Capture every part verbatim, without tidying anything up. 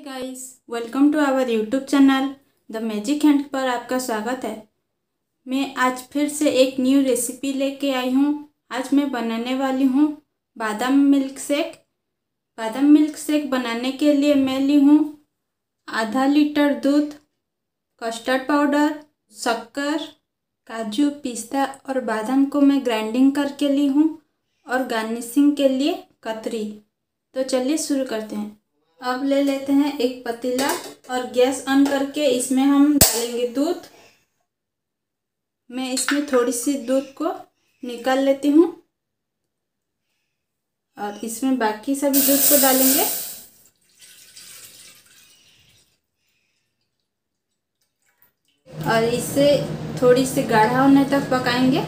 Guys, welcome to our YouTube channel the magic hand पर आपका स्वागत है। मैं आज फिर से एक न्यू रेसिपी लेके आई हूँ। आज मैं बनाने वाली हूँ बादाम मिल्क शेक। बादाम मिल्क शेक बनाने के लिए मैं ली हूँ आधा लीटर दूध, कस्टर्ड पाउडर, शक्कर, काजू, पिस्ता और बादाम को मैं ग्राइंडिंग करके ली हूँ और गार्निशिंग के लिए कतरी। तो चलिए शुरू करते हैं। अब ले लेते हैं एक पतीला और गैस ऑन करके इसमें हम डालेंगे दूध। मैं इसमें थोड़ी सी दूध को निकाल लेती हूँ और इसमें बाकी सभी दूध को डालेंगे। और इसे थोड़ी सी गाढ़ा होने तक पकाएंगे।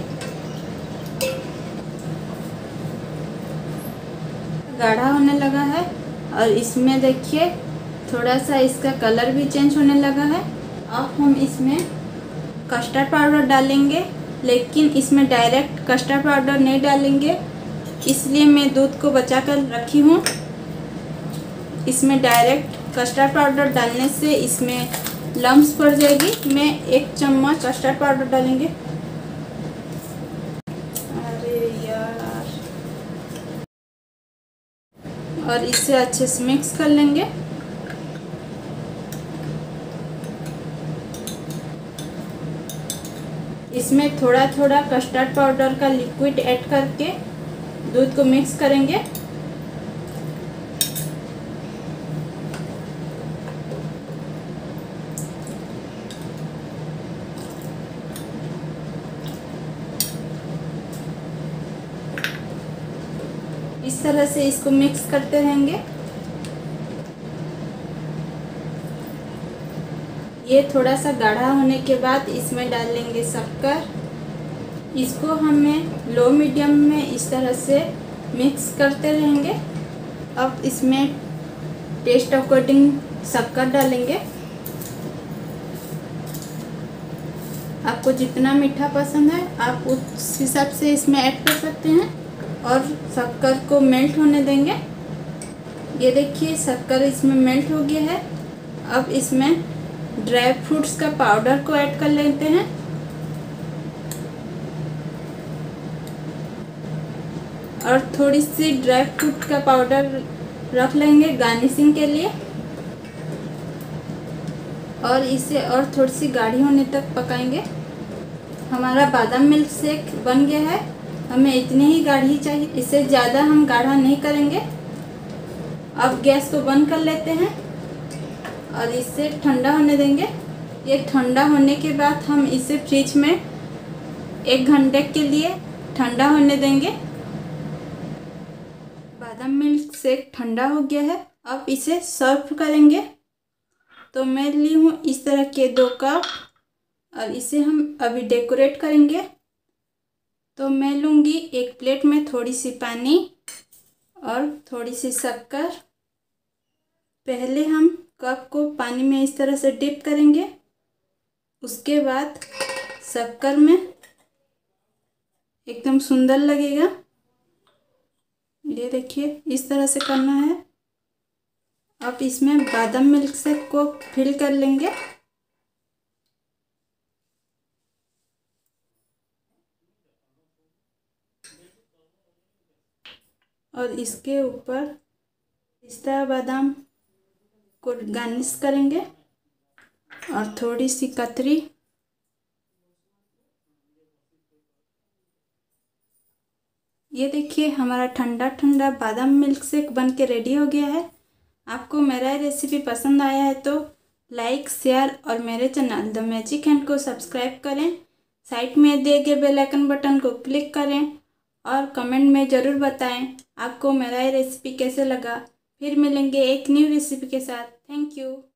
गाढ़ा होने लगा है और इसमें देखिए थोड़ा सा इसका कलर भी चेंज होने लगा है। अब हम इसमें कस्टर्ड पाउडर डालेंगे, लेकिन इसमें डायरेक्ट कस्टर्ड पाउडर नहीं डालेंगे, इसलिए मैं दूध को बचा कर रखी हूँ। इसमें डायरेक्ट कस्टर्ड पाउडर डालने से इसमें लम्स पड़ जाएगी। मैं एक चम्मच कस्टर्ड पाउडर डालेंगे। अरे यार, और इसे अच्छे से मिक्स कर लेंगे। इसमें थोड़ा थोड़ा कस्टर्ड पाउडर का लिक्विड ऐड करके दूध को मिक्स करेंगे। इस तरह से इसको मिक्स करते रहेंगे। ये थोड़ा सा गाढ़ा होने के बाद इसमें डालेंगे शक्कर। इसको हमें लो मीडियम में इस तरह से मिक्स करते रहेंगे। अब इसमें टेस्ट अकॉर्डिंग शक्कर डालेंगे। आपको जितना मीठा पसंद है आप उस हिसाब से इसमें ऐड कर सकते हैं और शक्कर को मेल्ट होने देंगे। ये देखिए शक्कर इसमें मेल्ट हो गया है। अब इसमें ड्राई फ्रूट्स का पाउडर को ऐड कर लेते हैं। और थोड़ी सी ड्राई फ्रूट का पाउडर रख लेंगे गार्निशिंग के लिए। और इसे और थोड़ी सी गाढ़ी होने तक पकाएंगे। हमारा बादाम मिल्क शेक बन गया है। हमें इतनी ही गाढ़ी चाहिए, इससे ज़्यादा हम गाढ़ा नहीं करेंगे। अब गैस को बंद कर लेते हैं और इसे ठंडा होने देंगे। ये ठंडा होने के बाद हम इसे फ्रिज में एक घंटे के लिए ठंडा होने देंगे। बादाम मिल्क शेक ठंडा हो गया है। अब इसे सर्व करेंगे। तो मैं ली हूँ इस तरह के दो कप और इसे हम अभी डेकोरेट करेंगे। तो मैं लूँगी एक प्लेट में थोड़ी सी पानी और थोड़ी सी शक्कर। पहले हम कप को पानी में इस तरह से डिप करेंगे, उसके बाद शक्कर में एकदम सुंदर लगेगा। ये देखिए इस तरह से करना है। अब इसमें बादाम मिल्क शेक को फिल कर लेंगे। और इसके ऊपर पिस्ता बादाम को गार्निश करेंगे और थोड़ी सी कतरी। ये देखिए हमारा ठंडा ठंडा बादाम मिल्क शेक बन के रेडी हो गया है। आपको मेरा रेसिपी पसंद आया है तो लाइक, शेयर और मेरे चैनल द मैजिक हैंड को सब्सक्राइब करें। साइड में दिए गए बेल आइकन बटन को क्लिक करें और कमेंट में ज़रूर बताएं आपको मेरा ये रेसिपी कैसे लगा। फिर मिलेंगे एक न्यू रेसिपी के साथ। Thank you.